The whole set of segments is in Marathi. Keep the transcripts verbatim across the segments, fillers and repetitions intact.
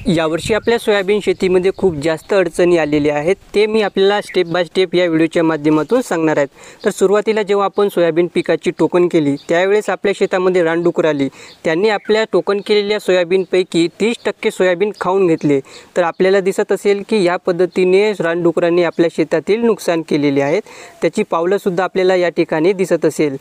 यावर्षी आपल्या सोयाबीन शेतीमध्ये खूप जास्त अडचणी आलेल्या आहेत, ते मी आपल्याला स्टेप बाय स्टेप या व्हिडिओच्या माध्यमातून सांगणार आहेत। तर सुरुवातीला जेव्हा आपण सोयाबीन पिकाची टोकन केली त्यावेळेस आपल्या शेतामध्ये रानडुकर आली, त्यांनी आपल्या टोकन केलेल्या सोयाबीनपैकी तीस टक्के सोयाबीन खाऊन घेतले। तर आपल्याला दिसत असेल की या पद्धतीने रानडुकरांनी आपल्या शेतातील नुकसान केलेले आहेत, त्याची पावलंसुद्धा आपल्याला या ठिकाणी दिसत असेल।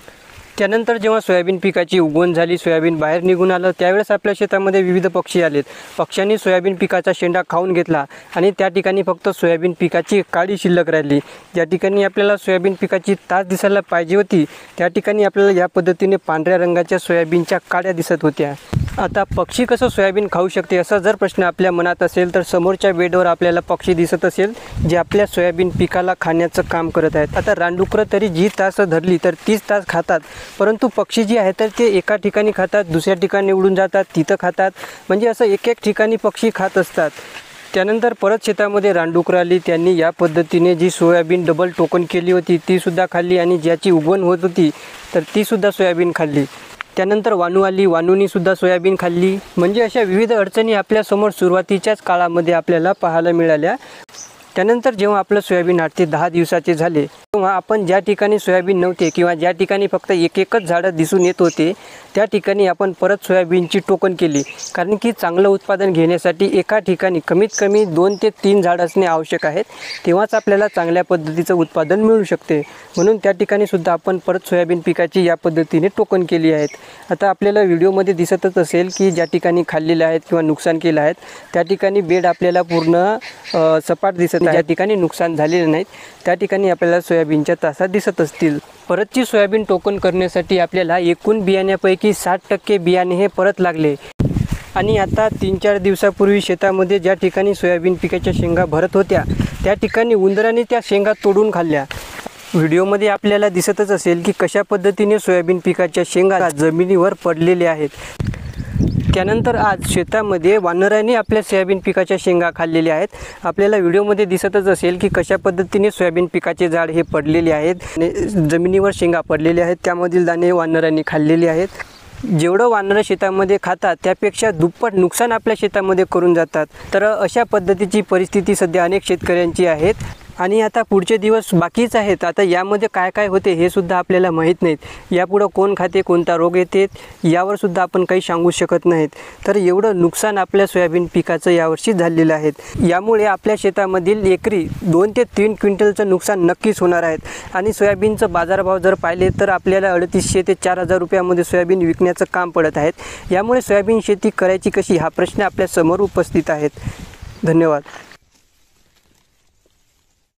त्यानंतर जेव्हा सोयाबीन पिकाची उगवण झाली, सोयाबीन बाहेर निघून आलं, त्यावेळेस आपल्या शेतामध्ये विविध पक्षी आलेत। पक्ष्यांनी सोयाबीन पिकाचा शेंडा खाऊन घेतला आणि त्या ठिकाणी फक्त सोयाबीन पिकाची काळी शिल्लक राहिली। ज्या ठिकाणी आपल्याला सोयाबीन पिकाची ताज दिसायला पाहिजे होती त्या ठिकाणी आपल्याला या पद्धतीने पांढऱ्या रंगाच्या सोयाबीनच्या काड्या दिसत होत्या। आता पक्षी कसं सोयाबीन खाऊ शकते असा जर प्रश्न आपल्या मनात असेल तर समोरच्या बेडवर आपल्याला पक्षी दिसत असेल जे आपल्या सोयाबीन पिकाला खाण्याचं काम करत आहेत। आता रानडुकरं तरी जी तास धरली तर तीस तास खातात, परंतु पक्षी जी आहेत तर ते एका ठिकाणी खातात, दुसऱ्या ठिकाणी उडून जातात, तिथं खातात, म्हणजे असं एक एक ठिकाणी पक्षी खात असतात। त्यानंतर परत शेतामध्ये रानडुकरं आली, त्यांनी या पद्धतीने जी सोयाबीन डबल टोकन केली होती तीसुद्धा खाल्ली आणि ज्याची उगवण होत होती तर तीसुद्धा सोयाबीन खाल्ली। त्यानंतर वानू आली, वानूनीसुद्धा सोयाबीन खाल्ली। म्हणजे अशा विविध अडचणी आपल्यासमोर सुरुवातीच्याच काळामध्ये आपल्याला पाहायला मिळाल्या। त्यानंतर जेव्हा आपलं सोयाबीन आठ ते दहा दिवसाचे झाले तेव्हा आपण ज्या ठिकाणी सोयाबीन नव्हते किंवा ज्या ठिकाणी फक्त एक एकच झाडं दिसून येत होते त्या ठिकाणी आपण परत सोयाबीनची टोकन केली, कारण की चांगलं उत्पादन घेण्यासाठी एका ठिकाणी कमीत कमी दोन ते तीन झाड असणे आवश्यक आहेत, तेव्हाच आपल्याला चांगल्या पद्धतीचं उत्पादन मिळू शकते। म्हणून त्या ठिकाणी सुद्धा आपण परत सोयाबीन पिकाची या पद्धतीने टोकन केली आहेत। आता आपल्याला व्हिडिओमध्ये दिसतच असेल की ज्या ठिकाणी खाल्लेले आहेत किंवा नुकसान केलं आहेत त्या ठिकाणी बेड आपल्याला पूर्ण सपाट दिसत, ज्या ठिकाणी नुकसान झालेले नाहीत त्या ठिकाणी आपल्याला सोयाबीनच्या तासा दिसत असतील। परतची सोयाबीन टोकन करण्यासाठी आपल्याला एकूण बियाण्यापैकी साठ टक्के बियाणे हे परत लागले आणि आता तीन चार दिवसापूर्वी शेतामध्ये ज्या ठिकाणी सोयाबीन पिकाच्या शेंगा भरत होत्या त्या ठिकाणी उंदराने त्या शेंगा तोडून खाल्ल्या। व्हिडिओमध्ये आपल्याला दिसतच असेल की कशा पद्धतीने सोयाबीन पिकाच्या शेंगा जमिनीवर पडलेल्या आहेत। त्यानंतर आज शेतामध्ये वानरांनी आपल्या सोयाबीन पिकाच्या शेंगा खाल्लेल्या आहेत। आपल्याला व्हिडिओमध्ये दिसतच असेल की कशा पद्धतीने सोयाबीन पिकाचे झाड हे पडलेले आहेत, जमिनीवर शेंगा पडलेल्या आहेत, त्यामधील दाणे वानरांनी खाल्लेले आहेत। जेवढं वानरं शेतामध्ये खातात त्यापेक्षा दुप्पट नुकसान आपल्या शेतामध्ये करून जातात। तर अशा पद्धतीची परिस्थिती सध्या अनेक शेतकऱ्यांची आहेत आणि आता पुढचे दिवस बाकीच आहेत। आता यामध्ये काय काय होते हे सुद्धा आपल्याला माहीत नाहीत, यापुढं कोण खाते, कोणता रोग येते यावर सुद्धा आपण काही सांगू शकत नाहीत। तर एवढं नुकसान आपल्या सोयाबीन पिकाचं यावर्षी झालेलं आहे। यामुळे आपल्या शेतामधील एकरी दोन ते तीन क्विंटलचं नुकसान नक्कीच होणार आहेत आणि सोयाबीनचं बाजारभाव जर पाहिले तर आपल्याला अडतीसशे ते चार हजार रुपयामध्ये सोयाबीन विकण्याचं काम पडत आहेत। यामुळे सोयाबीन शेती करायची कशी हा प्रश्न आपल्यासमोर उपस्थित आहेत। धन्यवाद।